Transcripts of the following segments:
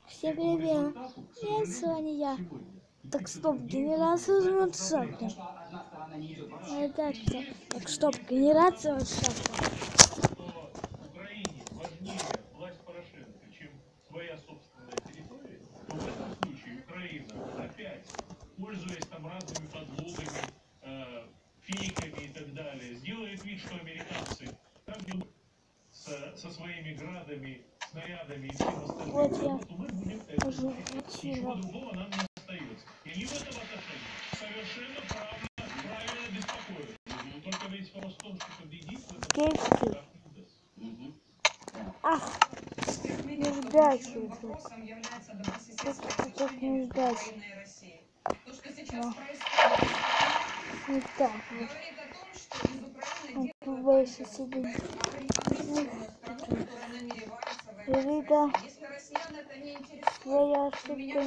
Всем привет! Я Соня. Так, стоп, генерация шахты. Так, стоп, генерация шахты. Украине важнее власть Порошенко, чем своя собственная территория, то в этом случае Украина опять, пользуясь там разными подлогами, фейками и так далее, сделает вид, что американцы там со своими градами, снарядами и всем остальным, Вот то мы будем это вот ничего другого нам не остается. И они в этом отношении совершенно правильно беспокоятся. Но только весь вопрос в том, что победить в этом не удастся. Ах, неудача. Тут неудача. Вот так вот. Он выше сидит. Это своя ошибка.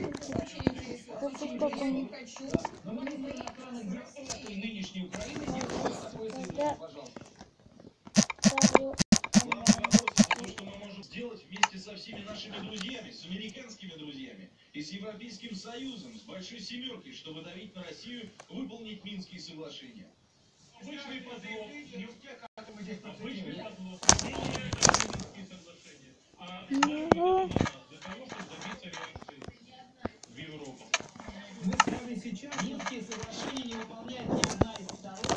Вместе со всеми нашими друзьями, с американскими друзьями и с Европейским Союзом, с Большой Семерки, чтобы давить на Россию, выполнить Минские соглашения. Обычный подлог, Минские соглашения, а для того, чтобы добиться реакции в Европу. Мы с вами сейчас Минские соглашения не выполняет ни одна из сторон,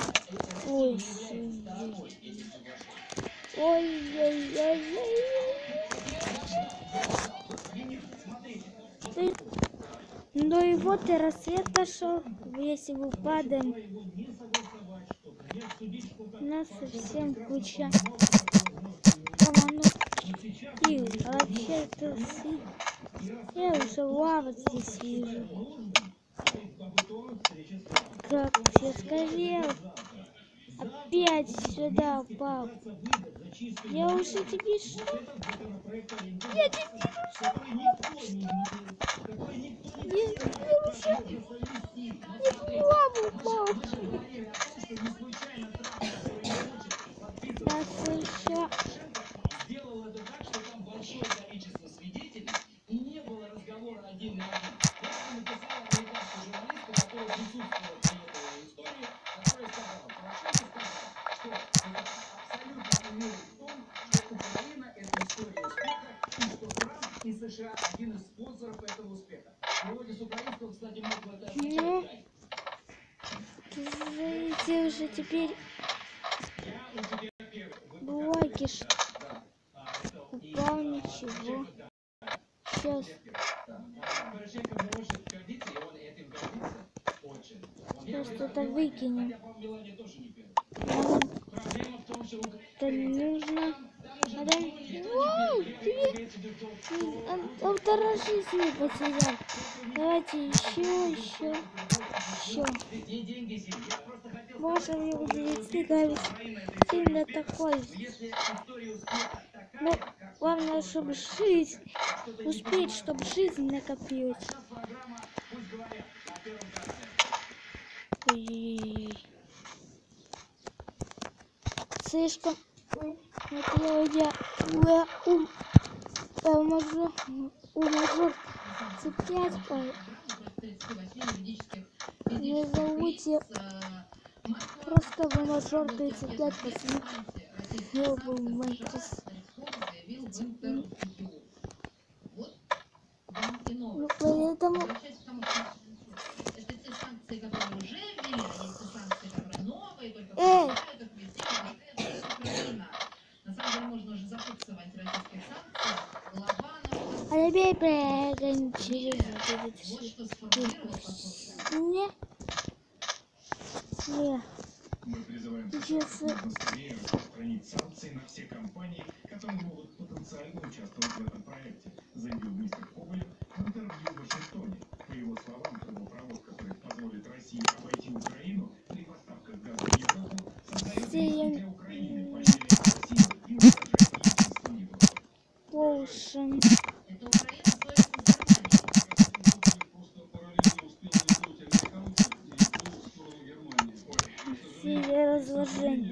Ну и вот и рассвет пошел. Если мы падаем, у нас совсем куча команду. И вообще-то я уже лаву здесь вижу. Как я сказал, опять сюда упал. Я уже тебе что? Я тебе лаву упал. Сейчас еще. Сделал это так, что там большое количество свидетелей и не было разговора один на один. Я написал американскую журналистку, которая присутствовала при этой истории, которая сказала, Порошенко сказал, что это абсолютно уверен в том, что Украина — это история успеха, и что Трамп и США один из спонсоров этого успеха. Сегодня с украинского, кстати, можно это отвечать. Знаете, уже теперь блоки упал, ничего. Сейчас. Просто-то выкинем. Это не нужно. Он второй жизни потерял. Давайте еще. Можем его завести, говорит, именно такой. Но главное, чтобы жизнь успеть, чтобы жизнь накопилась. Слишком я мажор цеплять. Не забудьте просто в мажор 35 посмотреть. Ну поэтому а теперь прыгаем через Мы призываем США скорее распространить санкции на все компании, которые могут потенциально участвовать в этом проекте, заявил мистер Ковалев в интервью в Вашингтоне. По его словам, трубопровод, который позволит России обойти Украину при поставках газа в Европу, создает риски для Украины, поощряет Россию и угрожает единству Европы. разложение.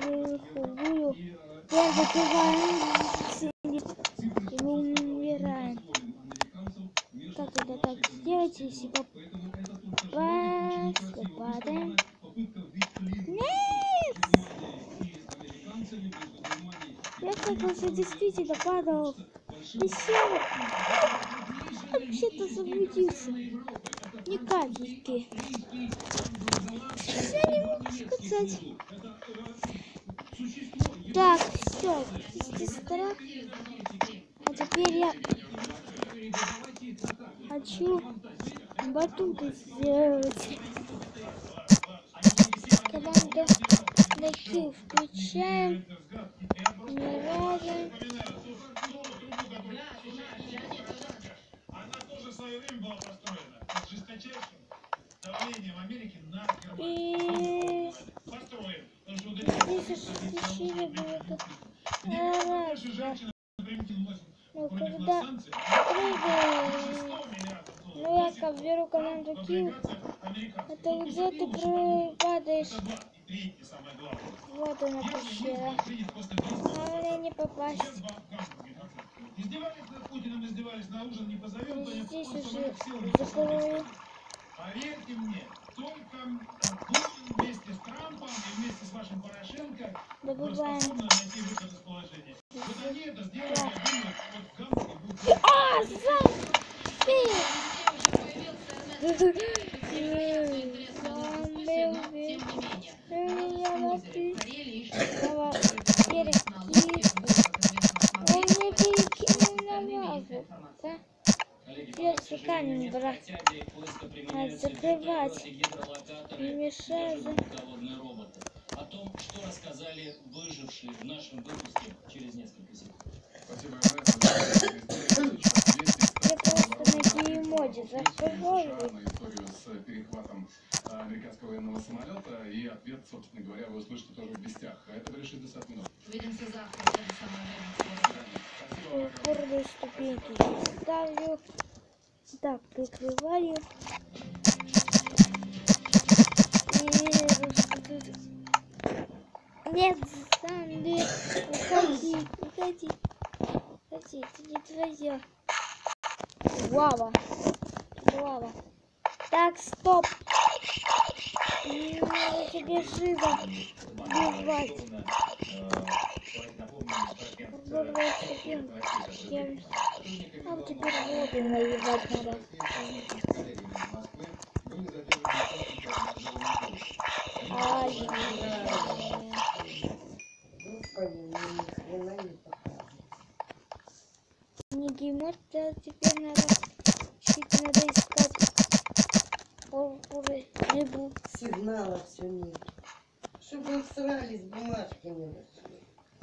буду. Я закрываю и мы умираем. Как это так сделать, если падаем? Нет! Я как уже действительно падал. И все. Вообще-то заблудился. Не капельки. Я не могу сказать. Так, все, сестра. А теперь я хочу батуты сделать. Команда такие включаем. Не рада. И здесь освещение будет. Ну, когда прыгаешь, ну, я как беру команду Q, это где ты падаешь. Вот она пещера. А мне не попасть. Здесь уже закрою. Поверьте мне, только Путин вместе с Трампом и вместе с вашим Порошенко способны найти выход из положения. Вот они это сделали, я думаю, вот Ганский будет... А, Если камень брать, надо закрывать, не мешай. О том, что рассказали выжившие в нашем выпуске через несколько секунд. Я просто на геймоде закрываю. Историю с перехватом американского военного самолета, и ответ, собственно говоря, вы услышите тоже в вестях. Это были 60 минут. Увидимся завтра. Это самое время. Первые ступеньки ставлю. Так, прикрываю. Нет, Санди, уходи, уходи. Уходи, это не твоё. Лава. Лава. Так, стоп. Не надо тебе живо бежать. А вот теперь воду наливать надо. Не геймод, теперь надо чуть надо искать рыбу. Сигнала все нет. Чтобы усрались, бумажки не нашли.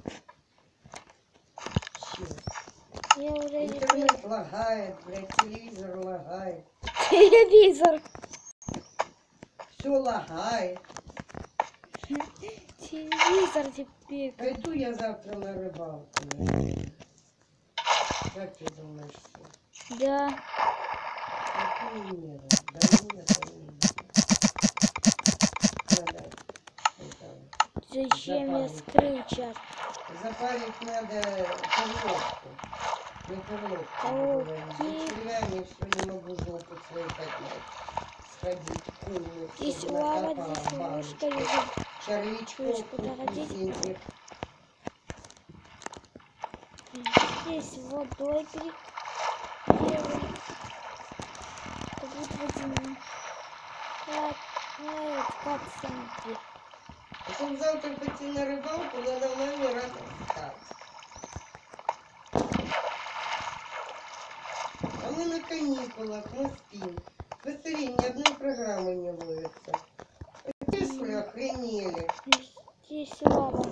Я уже Интернет лагает, блядь, телевизор лагает. телевизор. Все лагает. Телевизор теперь. Пойду я завтра на рыбалку. Наверное. Как ты думаешь, что? Да. Какие меры? Да нет, надо это, Зачем я скрыл чат? запарить надо карлотку. Не карлотку. Я все не могу жопу свою поднять. Сходить в кухню, Здесь чтобы лава, накопала здесь баночку. ложка лежит. Червячков Куда ходить? вкусненьких. Здесь водой переделаем. Это будет водяным. Так, вот как санки. Чтобы завтра пойти на рыбалку, надо маме рано встать. А мы на каникулах, мы спим. Посмотри, ни одной программы не ловится. Вы что ли охренели? Здесь лава.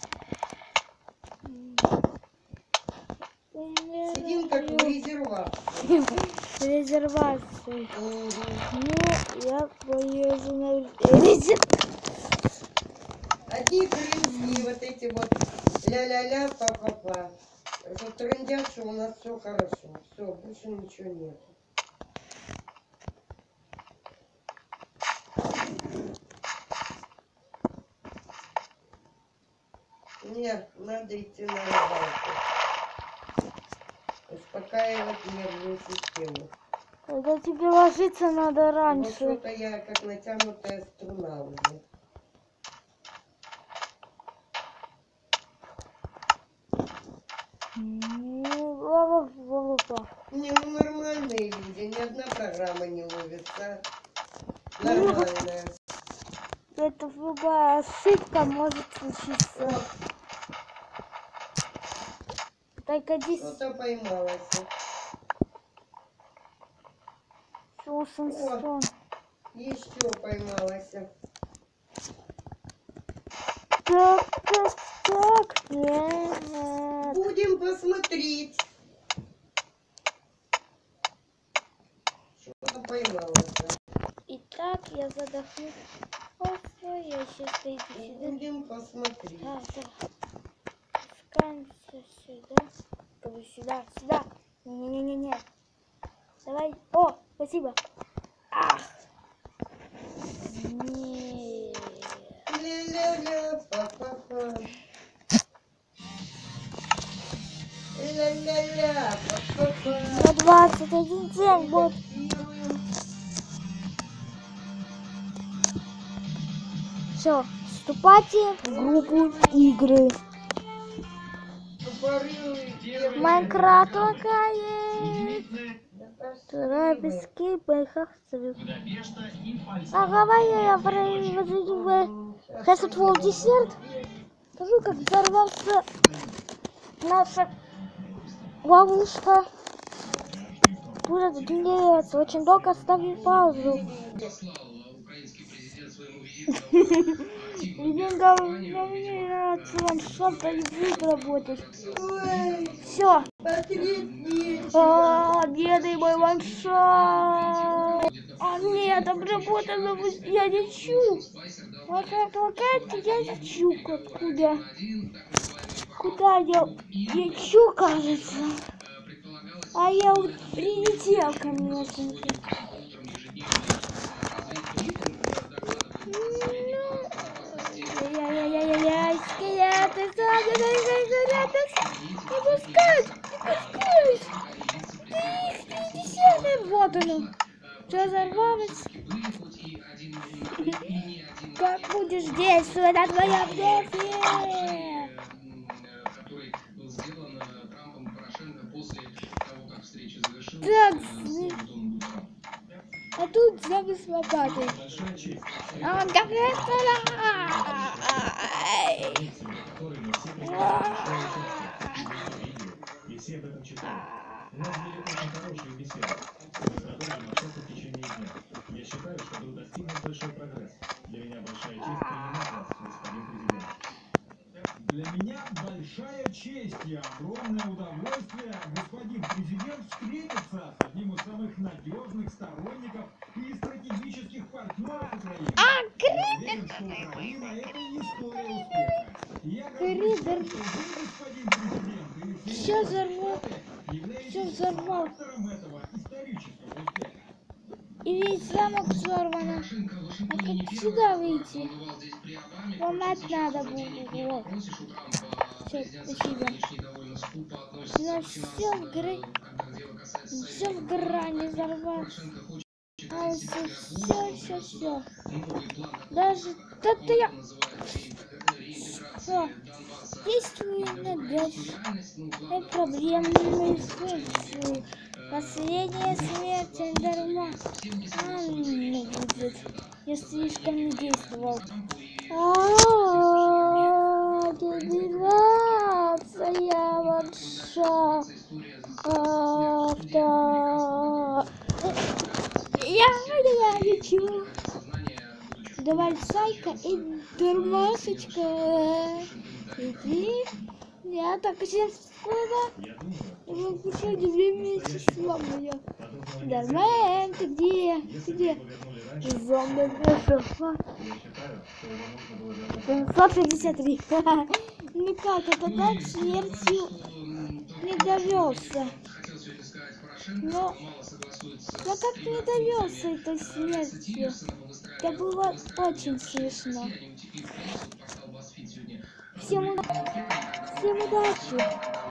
Сидим как в резервации. Резервации. Мгм. Ну, я поеду на резервацию. Одни крымские вот эти вот ля-ля-ля, па-па-па. Что трындят, что у нас все хорошо. Все, больше ничего нет. Нет, надо идти на рыбалку. Успокаивать нервную систему. Когда тебе ложиться надо Вот раньше. что-то я как натянутая струна уже. Не, ну нормальные люди, ни одна программа не ловится. Нормальная. Это любая ошибка может случиться. Вот, Только здесь что-то поймалось. слушай сон. Еще поймалась. Так, нет. Будем посмотреть. Что-то поймалось. Итак, я задохнусь. Я сейчас дойду сюда. Будем посмотреть. Да. Спускаемся сюда. Сюда. Не. Давай. О, спасибо. Ах. Не. Ля-ля-ля, па-па-па. Ля-ля-ля, па-па-па. На 21 день будет. Все, вступайте в группу игры. Майнкрафт лагает. Тропический байховцев. А давай я произведу Хэсетфул десерт. Скажу, как взорвался наша ловушка. Будет гневаться. Очень долго ставим паузу. Легенда нравится ваншот, а язык работать. Все. Бедный мой ваншот. А нет, обработано, я лечу. Лагает, я лечу. Куда? Куда я лечу, кажется? А я прилетел, конечно. Скелеты, не пускают. Вот оно. Что взорвалось? Как будешь действовать на твоем версии? Так, а тут зомби с лопатой. А он как И все об этом читали. У нас были очень хорошие беседы. Мы продолжим общаться в течение дня. Я считаю, что был достигнут большой прогресс. Для меня большая честь принимать вас, господин президент. Для меня большая честь и огромное удовольствие, господин президент, встретиться с одним из самых надежных сторонников и стратегических партнеров Украины. Я уверен, что Украина — это история успеха. Я горжусь тем, что вы, господин президент, и Все взорвал. Все взорвал. автором этого исторического успеха. И весь замок взорван. А как сюда выйти? Ломать надо будет. Вот. Все, спасибо. Но все в грани взорвалось. А все. Даже я. Все. Действую на дальше. Это проблемные случаи. Последняя смерть Эндерма. Не будет. Я слишком не действовал. Генерация ванша. Я лечу. Давай, Сайка и Дурмасочка. Иди. Я так сейчас скоро. Я уже 2 месяца моя. Дармен, ты где? Зомби пришел. 763. Ну как, это так смертью не довелся. Но я как не довелся этой смертью. Это было очень смешно. Всем удачи. всем удачи.